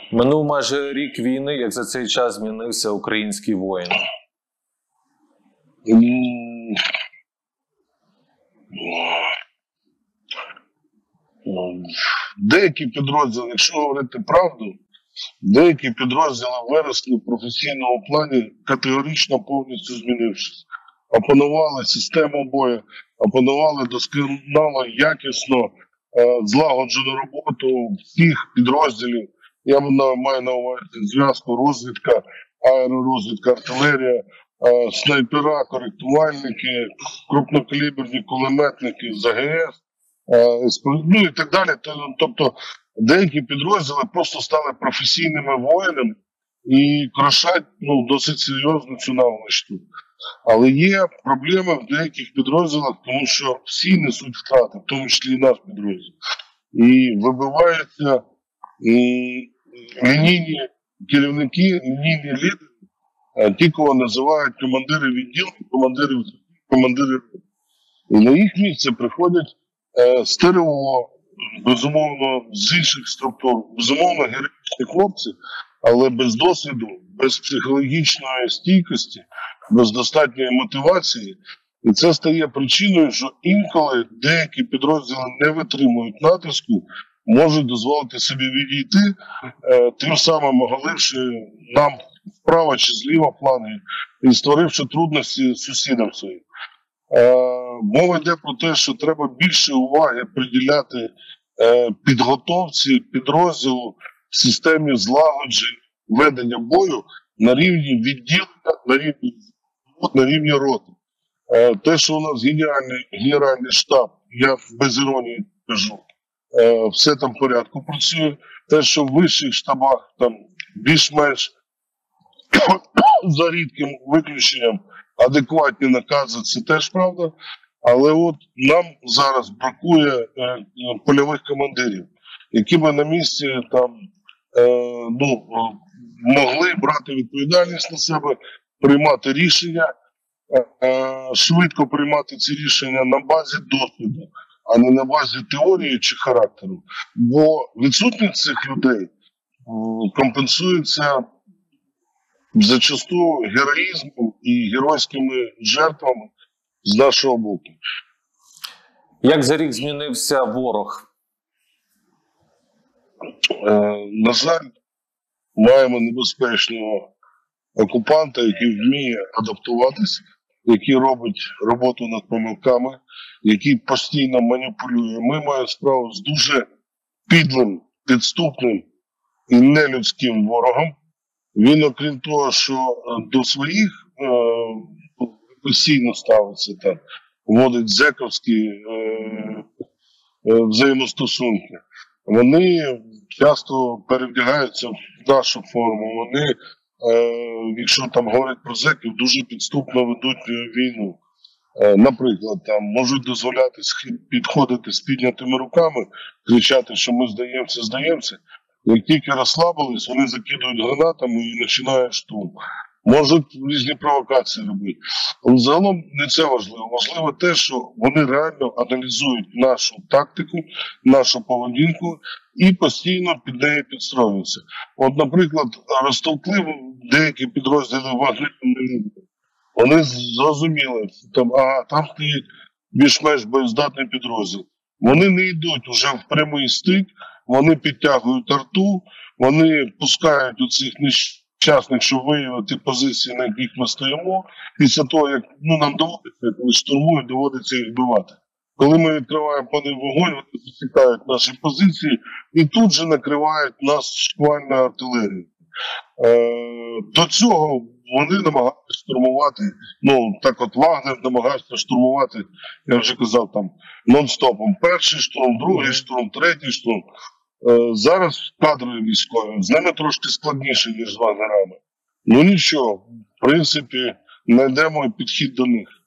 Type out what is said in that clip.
Минув майже рік війни, як за цей час змінився український воїн? Деякі підрозділи, якщо говорити правду, деякі підрозділи виросли в професійному плані, категорично повністю змінившись. Опанували систему бою, опанували досконало, якісно, злагоджену роботу всіх підрозділів. Я маю на увазі зв'язку, розвідка, аеророзвідка, артилерія, снайпера, коректувальники, крупнокаліберні кулеметники з АГС, ну і так далі. Тобто деякі підрозділи просто стали професійними воїнами і крушать досить серйозну цю навичку. Але є проблеми в деяких підрозділах, тому що всі несуть втрати, в тому числі і наш підрозділ. І вибиваються лінійні керівники, лінійні лідери, ті, кого називають командири відділів, командири. І на їх місце приходять з ТРО, безумовно, з інших структур, безумовно, героїчні хлопці, але без досвіду, без психологічної стійкості, без достатньої мотивації. І це стає причиною, що інколи деякі підрозділи не витримують натиску, можуть дозволити собі відійти, тим самим оголивши нам вправо чи зліва плани і створивши трудності сусідам своїм. Мова йде про те, що треба більше уваги приділяти підготовці підрозділу в системі злагоджень ведення бою на рівні відділення, на рівні роти. Те, що у нас генеральний штаб, я без іронії кажу, все там в порядку працює. Те, що в вищих штабах там більш-менш за рідким виключенням адекватні накази, це теж правда. Але от нам зараз бракує польових командирів, які би на місці там могли брати відповідальність на себе, приймати рішення, швидко приймати ці рішення на базі досвіду, а не на базі теорії чи характеру. Бо відсутність цих людей компенсується зачасту героїзмом і геройськими жертвами з нашого боку. Як за рік змінився ворог? На жаль, маємо небезпечного окупанта, який вміє адаптуватися, який робить роботу над помилками, який постійно маніпулює. Ми маємо справу з дуже підлим, підступним і нелюдським ворогом. Він, окрім того, що до своїх постійно ставиться там, вводить зековські взаємостосунки. Вони часто перевдягаються в нашу форму. Вони, якщо там говорять про зеків, дуже підступно ведуть війну. Наприклад, там можуть дозволяти підходити з піднятими руками, кричати, що ми здаємося. Як тільки розслабились, вони закидують гранатами і починають штурм. Можуть різні провокації робити. Але загалом не це важливо. Важливо те, що вони реально аналізують нашу тактику, нашу поведінку і постійно під неї підстроюються. От, наприклад, розтовкли деякі підрозділи Вагнера. Вони зрозуміли, там стоїть більш-менш боєздатний підрозділ. Вони не йдуть вже в прямий стик, вони підтягують арту, вони пускають у цих нещасних, щоб виявити позиції, на яких ми стоїмо. Після того, як нам доводиться, коли штурмують, доводиться їх вбивати. Коли ми відкриваємо по них вогонь, вони засікають наші позиції і тут же накривають нас шквальною артилерією. До цього вони намагаються штурмувати, так от Вагнер намагається штурмувати, я вже казав, там нон-стопом. Перший штурм, другий штурм, третій штурм. Зараз кадрові військові, з ними трошки складніше, ніж з Вагнерами. Нічого, в принципі, знайдемо підхід до них.